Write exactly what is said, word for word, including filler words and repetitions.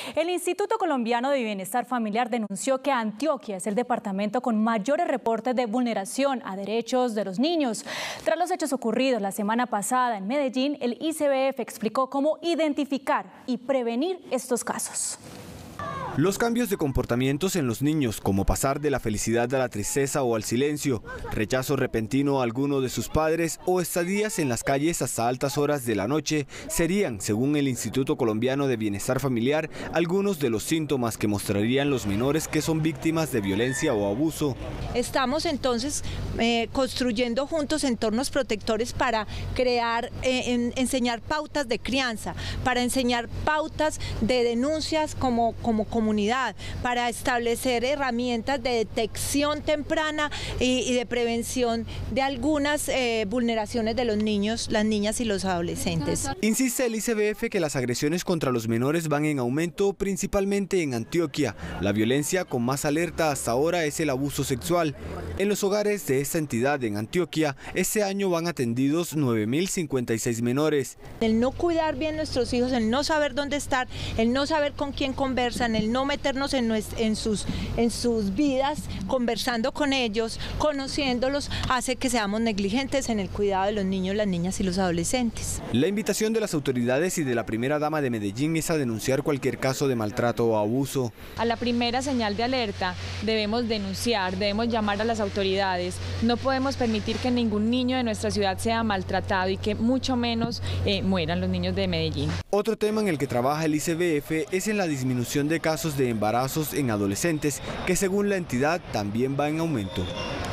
El Instituto Colombiano de Bienestar Familiar denunció que Antioquia es el departamento con mayores reportes de vulneración a derechos de los niños. Tras los hechos ocurridos la semana pasada en Medellín, el I C B F explicó cómo identificar y prevenir estos casos. Los cambios de comportamientos en los niños, como pasar de la felicidad a la tristeza o al silencio, rechazo repentino a alguno de sus padres o estadías en las calles hasta altas horas de la noche, serían, según el Instituto Colombiano de Bienestar Familiar, algunos de los síntomas que mostrarían los menores que son víctimas de violencia o abuso. Estamos entonces eh, construyendo juntos entornos protectores para crear, eh, en, enseñar pautas de crianza, para enseñar pautas de denuncias como, como comunidad, para establecer herramientas de detección temprana y, y de prevención de algunas eh, vulneraciones de los niños, las niñas y los adolescentes. Insiste el I C B F que las agresiones contra los menores van en aumento, principalmente en Antioquia. La violencia con más alerta hasta ahora es el abuso sexual. En los hogares de esta entidad en Antioquia, este año van atendidos nueve mil cincuenta y seis menores. El no cuidar bien nuestros hijos, el no saber dónde estar, el no saber con quién conversan, el no meternos en, nuestro, en, sus, en sus vidas, conversando con ellos, conociéndolos, hace que seamos negligentes en el cuidado de los niños, las niñas y los adolescentes. La invitación de las autoridades y de la primera dama de Medellín es a denunciar cualquier caso de maltrato o abuso. A la primera señal de alerta debemos denunciar, debemos llamar a las autoridades. No podemos permitir que ningún niño de nuestra ciudad sea maltratado y que mucho menos eh, mueran los niños de Medellín. Otro tema en el que trabaja el I C B F es en la disminución de casos de embarazos en adolescentes, que según la entidad también va en aumento.